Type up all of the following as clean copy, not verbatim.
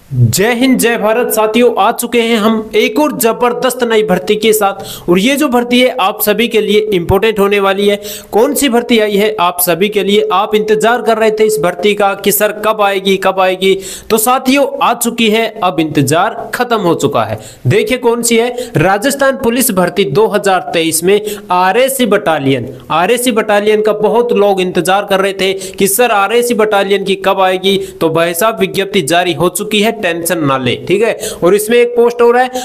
जय हिंद जय भारत साथियों, आ चुके हैं हम एक और जबरदस्त नई भर्ती के साथ। और ये जो भर्ती है आप सभी के लिए इंपॉर्टेंट होने वाली है। कौन सी भर्ती आई है आप सभी के लिए, आप इंतजार कर रहे थे इस भर्ती का कि सर कब आएगी कब आएगी, तो साथियों आ चुकी है, अब इंतजार खत्म हो चुका है। देखिए कौन सी है, राजस्थान पुलिस भर्ती 2023 में आरएसी बटालियन का बहुत लोग इंतजार कर रहे थे कि सर आरएसी बटालियन की कब आएगी। तो भाई साहब विज्ञप्ति जारी हो चुकी है, टेंशन ना ले, ठीक है। और इसमें एक पोस्ट हो रहा है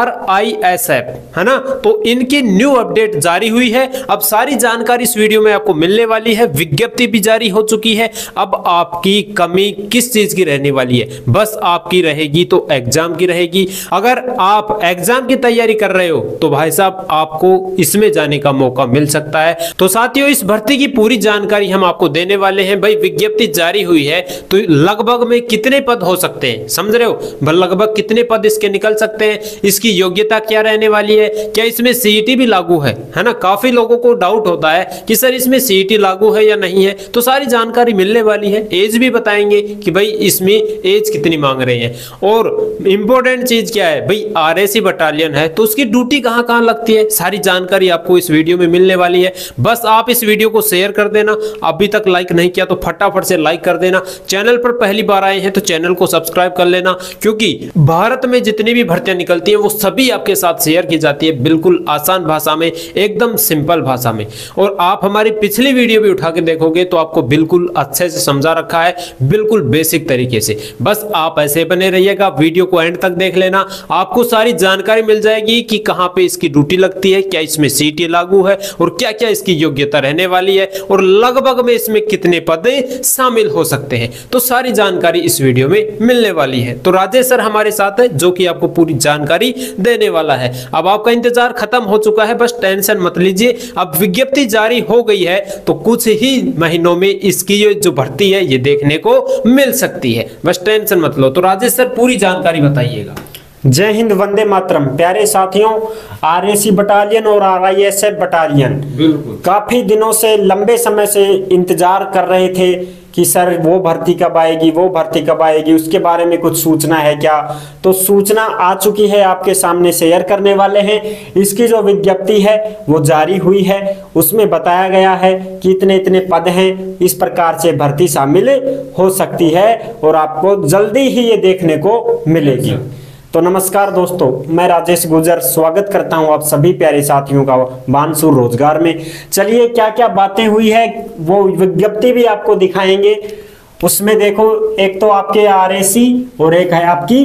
RISF, है ना, तो इनकी न्यू अपडेट जारी हुई है। अब सारी जानकारी इस वीडियो में आपको मिलने वाली है। विज्ञप्ति भी जारी हो चुकी है। अब आपकी कमी किस चीज की रहने वाली है, बस आपकी रहेगी तो एग्जाम की रहेगी। अगर आप एग्जाम की तैयारी कर रहे हो तो भाई साहब आपको इसमें जाने का मौका मिल सकता है। तो साथियों इस भर्ती की पूरी जानकारी हम आपको देने वाले हैं। भाई विज्ञप्ति जारी हुई है तो लगभग में कितने पद हो सकते हैं, समझ रहे हो, लगभग कितने पद इसके निकल सकते हैं, इसकी योग्यता क्या रहने वाली है, क्या इसमें सीईटी भी लागू है ना। काफी लोगों को डाउट होता है कि सर इसमें सीईटी लागू है या नहीं है, तो सारी जानकारी मिलने वाली है। एज भी बताएंगे कि भाई इसमें एज कितनी मांग रहे हैं। और इंपॉर्टेंट चीज क्या है भाई, आरएसी बटालियन है तो उसकी ड्यूटी कहां कहां लगती है, सारी जानकारी आपको इस वीडियो में मिलने वाली है। बस आप इस वीडियो को शेयर कर देना, अभी तक लाइक नहीं किया तो फटाफट से लाइक कर देना। चैनल पर पहली बार आए हैं तो चैनल को सब्सक्राइब कर लेना, क्योंकि भारत में जितनी भी भर्तियां निकलती हैं वो सभी आपके साथ शेयर की जाती है, बिल्कुल आसान भाषा में, एकदम सिंपल भाषा में। और आप हमारी पिछली वीडियो भी उठा के देखोगे तो आपको बिल्कुल अच्छे से समझा रखा है, बिल्कुल बेसिक तरीके से। बस आप ऐसे बने रहिएगा, वीडियो को एंड तक देख लेना, आपको सारी जानकारी मिल जाएगी कि कहां पे इसकी ड्यूटी लगती है, क्या इसमें सीटी लागू है और क्या क्या इसकी योग्यता रहने वाली है, और लगभग में इसमें कितने पद शामिल हो सकते हैं। तो सारी जानकारी इस वीडियो में मिलने वाली है। तो राजेश सर हमारे साथ है जो कि आपको पूरी जानकारी देने वाला है। अब आपका इंतजार खत्म हो चुका है, बस टेंशन मत लीजिए। अब विज्ञप्ति जारी हो गई है तो कुछ ही महीनों में इसकी जो भर्ती है ये देखने को मिल सकती है, बस टेंशन मत लो। तो राजेश सर पूरी जानकारी बताइएगा। जय हिंद वंदे मातरम। प्यारे साथियों, आरएसी बटालियन और RISF बटालियन बिल्कुल काफी दिनों से, लंबे समय से इंतजार कर रहे थे कि सर वो भर्ती कब आएगी, वो भर्ती कब आएगी, उसके बारे में कुछ सूचना है क्या। तो सूचना आ चुकी है, आपके सामने शेयर करने वाले हैं। इसकी जो विज्ञप्ति है वो जारी हुई है, उसमें बताया गया है कि इतने इतने पद हैं, इस प्रकार से भर्ती शामिल हो सकती है और आपको जल्दी ही ये देखने को मिलेगी। तो नमस्कार दोस्तों, मैं राजेश गुजर स्वागत करता हूं आप सभी प्यारे साथियों का बानसूर रोजगार में। चलिए क्या क्या बातें हुई है वो विज्ञप्ति भी आपको दिखाएंगे। उसमें देखो, एक तो आपके RAC और एक है आपकी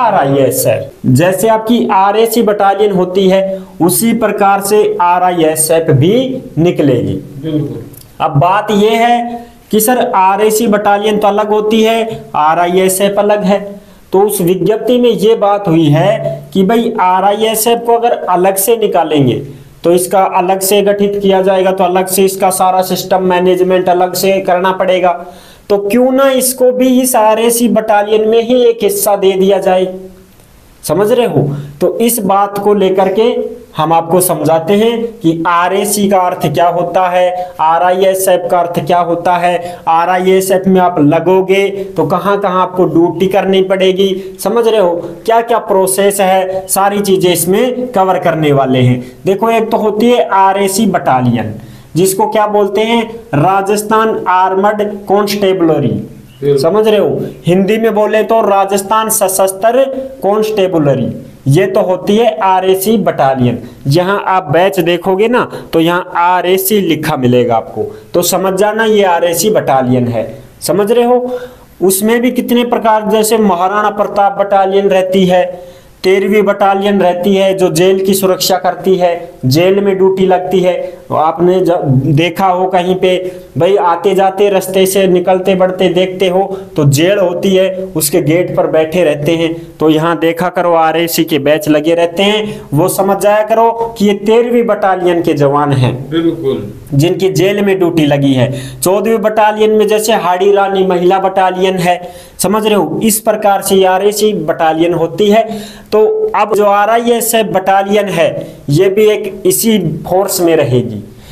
RISF। जैसे आपकी RAC बटालियन होती है उसी प्रकार से RISF भी निकलेगी। बिल्कुल। अब बात यह है कि सर RAC बटालियन तो अलग होती है, RISF अलग है। तो उस विज्ञप्ति में ये बात हुई है कि भाई RISF को अगर अलग से निकालेंगे तो इसका अलग से गठित किया जाएगा, तो अलग से इसका सारा सिस्टम मैनेजमेंट अलग से करना पड़ेगा। तो क्यों ना इसको भी इस RAC बटालियन में ही एक हिस्सा दे दिया जाए, समझ रहे हो। तो इस बात को लेकर के हम आपको समझाते हैं कि RAC का अर्थ क्या होता है, RISF का अर्थ क्या होता है, RISF में आप लगोगे तो कहां कहां आपको ड्यूटी करनी पड़ेगी, समझ रहे हो, क्या क्या प्रोसेस है, सारी चीजें इसमें कवर करने वाले हैं। देखो, एक तो होती है RAC बटालियन, जिसको क्या बोलते हैं, राजस्थान आर्मड कांस्टेबलरी, समझ रहे हो। हिंदी में बोले तो राजस्थान सशस्त्र कांस्टेबलरी। ये तो होती है RAC बटालियन। जहां आप बैच देखोगे ना तो यहाँ RAC लिखा मिलेगा आपको, तो समझ जाना ये RAC बटालियन है, समझ रहे हो। उसमें भी कितने प्रकार, जैसे महाराणा प्रताप बटालियन रहती है, 13वीं बटालियन रहती है जो जेल की सुरक्षा करती है, जेल में ड्यूटी लगती है। तो आपने देखा हो कहीं पे, भाई आते जाते रास्ते से निकलते बढ़ते देखते हो तो जेल होती है, उसके गेट पर बैठे रहते हैं। तो यहाँ देखा करो RAC के बैच लगे रहते हैं, वो समझ जाया करो कि ये 13वीं बटालियन के जवान हैं, बिल्कुल, जिनकी जेल में ड्यूटी लगी है। 14वीं बटालियन में जैसे हाड़ी रानी महिला बटालियन है, समझ रहे हो, इस प्रकार से RAC बटालियन होती है। तो अब जो RISF बटालियन है ये भी एक इसी फोर्स में रहेगी।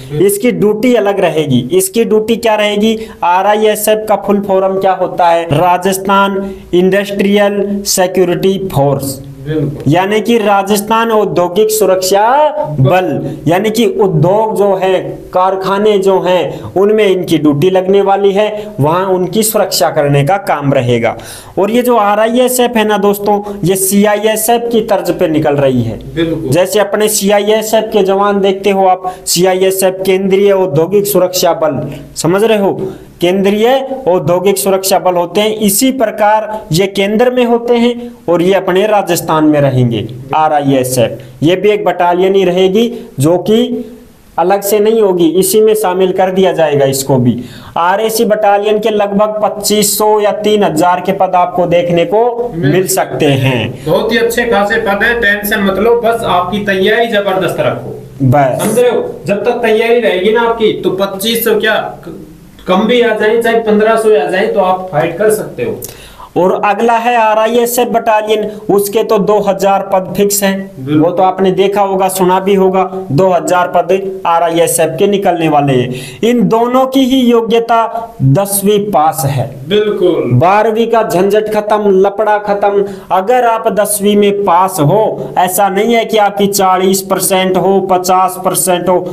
इसकी ड्यूटी अलग रहेगी। इसकी ड्यूटी क्या रहेगी? RISF का फुल फॉर्म क्या होता है? राजस्थान इंडस्ट्रियल सिक्योरिटी फोर्स, यानी कि राजस्थान औद्योगिक सुरक्षा बल, यानी कि उद्योग जो है, कारखाने जो हैं, उनमें इनकी ड्यूटी लगने वाली है, वहां उनकी सुरक्षा करने का काम रहेगा। और ये जो RISF है ना दोस्तों, ये CISF की तर्ज पे निकल रही है। जैसे अपने CISF के जवान देखते हो आप, CISF केंद्रीय औद्योगिक सुरक्षा बल, समझ रहे हो, केंद्रीय औद्योगिक सुरक्षा बल होते हैं। इसी प्रकार ये केंद्र में होते हैं और ये अपने राजस्थान में रहेंगे। RISF ये भी एक बटालियन ही रहेगी, जो कि अलग से नहीं होगी, इसी में शामिल कर दिया जाएगा इसको भी। RAC बटालियन के लगभग 2500 या 3000 के पद आपको देखने को मिल सकते हैं। बहुत ही अच्छे खासे पद है, टेंशन मत लो, बस आपकी तैयारी जबरदस्त रखो, बस समझ रहे हो। जब तक तैयारी रहेगी ना आपकी, तो 2500 क्या कम भी आ जाए, चाहे 1500 आ जाए, तो आप फाइट कर सकते हो। और अगला है RISF बटालियन, उसके तो 2000 पद फिक्स हैं। वो तो आपने देखा होगा, सुना भी होगा, 2000 पद RISF के निकलने वाले हैं। इन दोनों की ही योग्यता 10वीं पास है। बिल्कुल, 12वीं का झंझट खत्म, लपड़ा खत्म। अगर आप 10वीं में पास हो, ऐसा नहीं है कि आपकी 40% हो, 50% हो,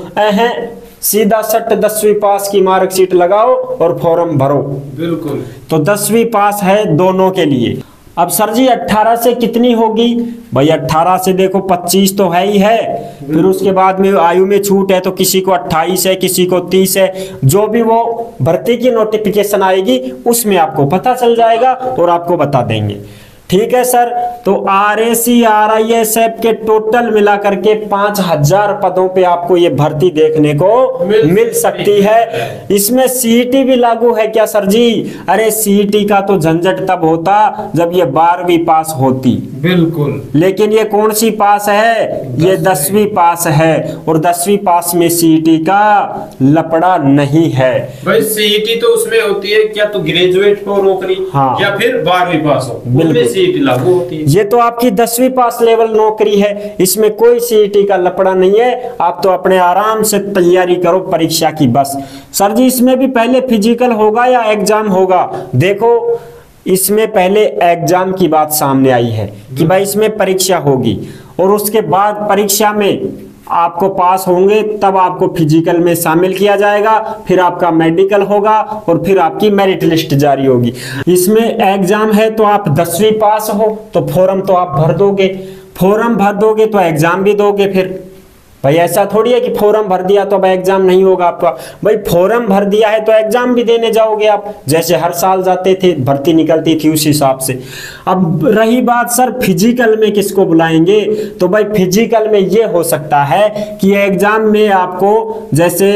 सीधा सट 10वीं पास की मार्कशीट लगाओ और फॉर्म भरो। बिल्कुल, तो 10वीं पास है दोनों के लिए। अब सर जी 18 से कितनी होगी? भाई 18 से देखो 25 तो है ही है, फिर उसके बाद में आयु में छूट है, तो किसी को 28 है, किसी को 30 है। जो भी वो भर्ती की नोटिफिकेशन आएगी उसमें आपको पता चल जाएगा और आपको बता देंगे। ठीक है सर, तो RAC RISF के टोटल मिलाकर के 5000 पदों पे आपको ये भर्ती देखने को मिल सकती है। इसमें CET भी लागू है क्या सर जी? अरे CET का तो झंझट तब होता जब ये 12वीं पास होती। बिल्कुल, लेकिन ये कौन सी पास है? ये 10वीं पास है, और 10वीं पास में CET का लपड़ा नहीं है। भाई CET तो उसमें होती है क्या, तो ग्रेजुएट हो नौकरी, हाँ, या फिर 12वीं पास हो, बिल्कुल लागू होती है। ये तो आपकी 10वीं पास लेवल नौकरी है, इसमें कोई CET का लपड़ा नहीं है। आप तो अपने आराम से तैयारी करो परीक्षा की बस। सर जी इसमें भी पहले फिजिकल होगा या एग्जाम होगा? देखो इसमें पहले एग्जाम की बात सामने आई है कि भाई इसमें परीक्षा होगी, और उसके बाद परीक्षा में आपको पास होंगे तब आपको फिजिकल में शामिल किया जाएगा, फिर आपका मेडिकल होगा और फिर आपकी मेरिट लिस्ट जारी होगी। इसमें एग्जाम है तो आप 10वीं पास हो तो फॉर्म तो आप भर दोगे, फॉर्म भर दोगे तो एग्जाम भी दोगे। फिर भाई ऐसा थोड़ी है कि फॉर्म भर दिया तो अब एग्जाम नहीं होगा आपका। भाई फॉर्म भर दिया है तो एग्जाम भी देने जाओगे आप, जैसे हर साल जाते थे, भर्ती निकलती थी उस हिसाब से। अब रही बात सर फिजिकल में किसको बुलाएंगे, तो भाई फिजिकल में ये हो सकता है कि एग्जाम में आपको जैसे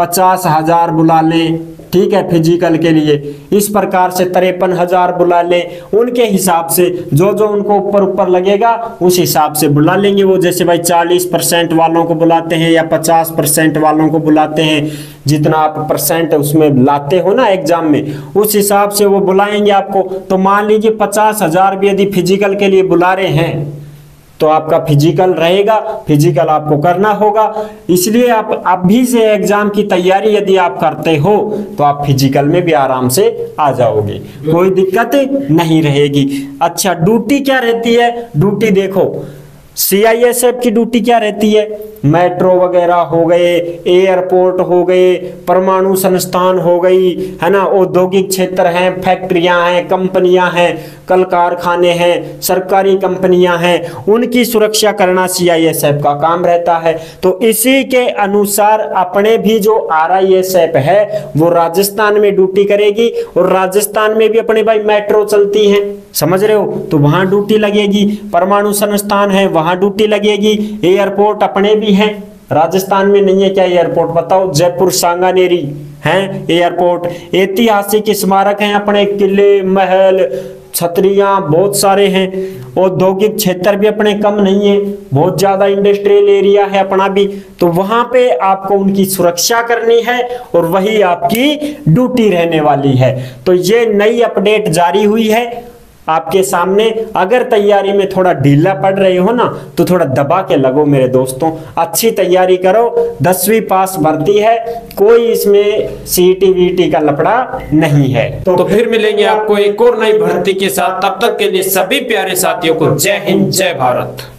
50,000 बुला लें, ठीक है, फिजिकल के लिए इस प्रकार से 53,000 बुला ले। उनके हिसाब से जो जो उनको ऊपर लगेगा उस हिसाब से बुला लेंगे वो। जैसे भाई 40% वालों को बुलाते हैं या 50% वालों को बुलाते हैं, जितना आप परसेंट उसमें लाते हो ना एग्जाम में, उस हिसाब से वो बुलाएंगे आपको। तो मान लीजिए 50,000 भी यदि फिजिकल के लिए बुला रहे हैं तो आपका फिजिकल रहेगा, फिजिकल आपको करना होगा। इसलिए आप अभी से एग्जाम की तैयारी यदि आप करते हो तो आप फिजिकल में भी आराम से आ जाओगे, कोई दिक्कत नहीं रहेगी। अच्छा ड्यूटी क्या रहती है? ड्यूटी देखो CISF की ड्यूटी क्या रहती है? मेट्रो वगैरह हो गए, एयरपोर्ट हो गए, परमाणु संस्थान हो गई, है ना, औद्योगिक क्षेत्र हैं, फैक्ट्रियां हैं, कंपनियां हैं, कल कारखाने हैं, सरकारी कंपनियां हैं, उनकी सुरक्षा करना CISF का काम रहता है। तो इसी के अनुसार अपने भी जो RISF है वो राजस्थान में ड्यूटी करेगी, और राजस्थान में भी अपने भाई मेट्रो चलती है, समझ रहे हो, तो वहां ड्यूटी लगेगी। परमाणु संस्थान है वहां ड्यूटी लगेगी। एयरपोर्ट अपने भी हैं, राजस्थान में नहीं है क्या एयरपोर्ट बताओ? जयपुर सांगानेरी हैं एयरपोर्ट। ऐतिहासिक स्मारक हैं अपने, किले, महल, छतरियां बहुत सारे हैं। औद्योगिक क्षेत्र भी अपने कम नहीं है, बहुत ज्यादा इंडस्ट्रियल एरिया है अपना भी। तो वहां पे आपको उनकी सुरक्षा करनी है और वही आपकी ड्यूटी रहने वाली है। तो ये नई अपडेट जारी हुई है आपके सामने। अगर तैयारी में थोड़ा ढीला पड़ रहे हो ना तो थोड़ा दबा के लगो मेरे दोस्तों, अच्छी तैयारी करो। 10वीं पास भर्ती है, कोई इसमें सीईटी वीटी का लफड़ा नहीं है। तो फिर मिलेंगे आपको एक और नई भर्ती के साथ। तब तक के लिए सभी प्यारे साथियों को जय हिंद, जय भारत।